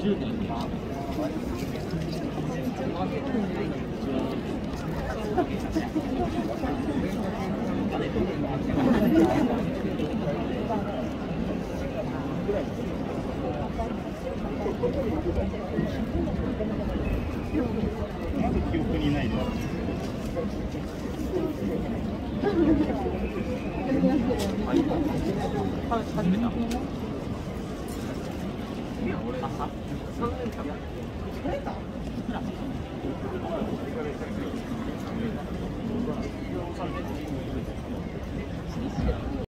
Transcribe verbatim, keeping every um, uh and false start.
記憶にないの。 始めた。俺さ、三年間。